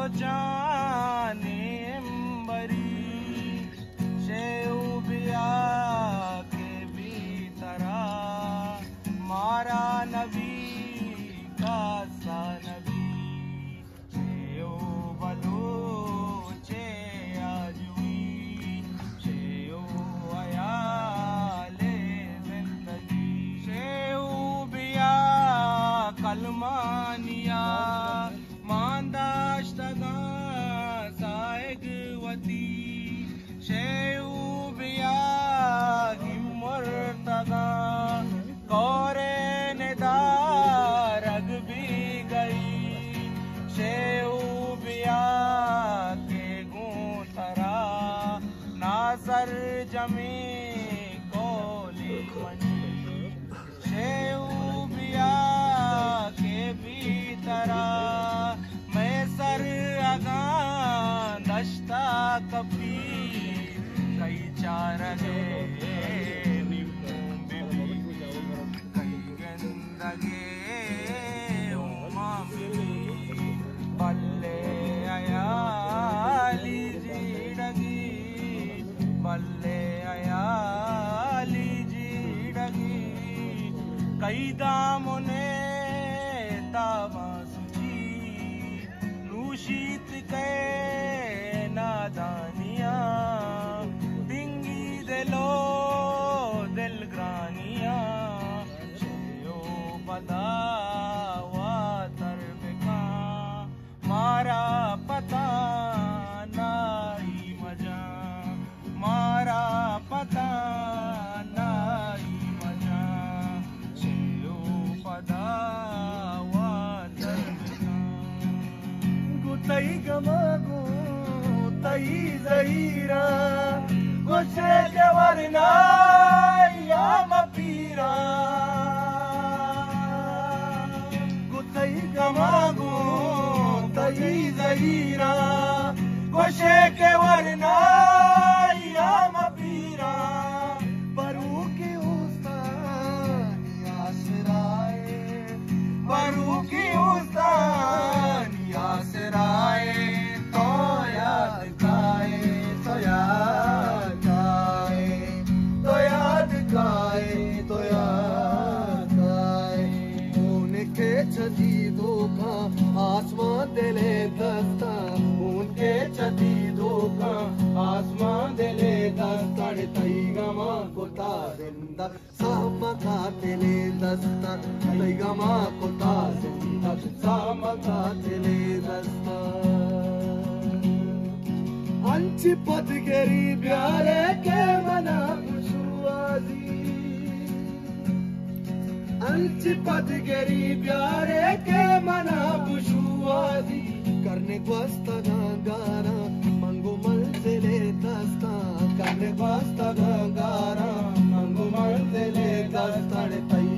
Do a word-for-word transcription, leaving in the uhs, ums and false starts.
जाने बरी शेऊ बिया के भीतरा मारा नबी का सा नबी शेऊ बलूचे आजुई शेऊ अयाले जिंदगी शेऊ बिया कलमानिया मांदाश्तगा साइगवती शेऊ बिया हिम्मरतगा कोरे नेदारग भी गई शेऊ बिया के गूंथरा नासर जमी कोली मनी शेऊ बिया के भीतरा मैं सर अगा दश्ता कपी कई चार निम्मू बिबी कई गंदगे उमा बिबी बल्ले अयाली जीडगी बल्ले अयाली जीडगी कई दामुने तावा शीत के नादानिया दिंगी दिलो दिल ग्रानिया शेयो बदावा तरबिका मारा पता नाई मजा मारा पता नाई मजा शेयो बदावा तई गमागो तई ज़हीरा गुस्से के वरना या मपीरा गुतई गमागो तई ज़हीरा गुस्से के वरना या मपीरा बरू की उस्तान यासराए बरू की उस्तान यासराए तो याद गाए तो याद गाए तो याद गाए तो याद गाए उनके छदीदों का आसमान दिले दस्ता उनके छदीदों का आसमान दिले दस्ता तई गमा को तारिंदा सामा का दिले दस्ता तई गमा को तारिंदा सामा का दिले दस्ता अंची पदगरी प्यारे के मना खुशुआजी अंची पदगरी प्यारे के मना खुशुआजी करने को अस्ता गारा मंगो मंजिले दस्ता करने को अस्ता गारा मंगो मंजिले दस्ता तई